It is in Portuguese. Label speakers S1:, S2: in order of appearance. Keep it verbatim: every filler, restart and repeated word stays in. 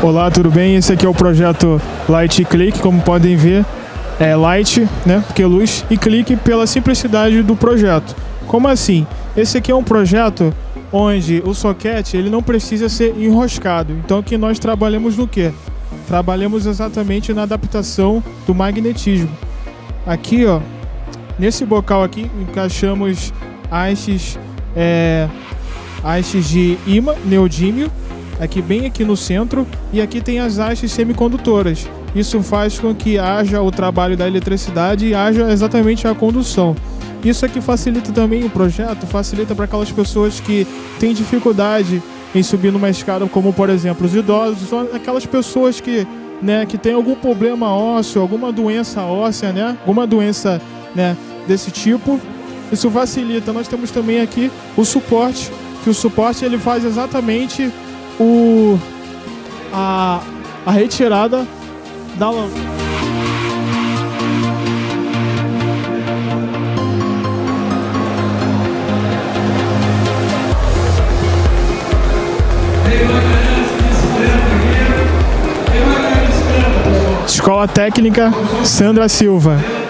S1: Olá, tudo bem? Esse aqui é o projeto Light e Click, como podem ver, é Light, né, porque é luz, e Click pela simplicidade do projeto. Como assim? Esse aqui é um projeto onde o soquete ele não precisa ser enroscado. Então aqui nós trabalhamos no quê? Trabalhamos exatamente na adaptação do magnetismo. Aqui, ó, nesse bocal aqui encaixamos hastes, é, hastes de ímã, neodímio, aqui bem aqui no centro, e aqui tem as hastes semicondutoras. Isso faz com que haja o trabalho da eletricidade e haja exatamente a condução. Isso aqui facilita também o projeto, facilita para aquelas pessoas que têm dificuldade em subir numa escada, como por exemplo os idosos, ou aquelas pessoas que, né, que têm algum problema ósseo, alguma doença óssea, né, alguma doença, né, desse tipo. Isso facilita. Nós temos também aqui o suporte, que o suporte ele faz exatamente o, a, a retirada da lâmpada. Escola Técnica Sandra Silva.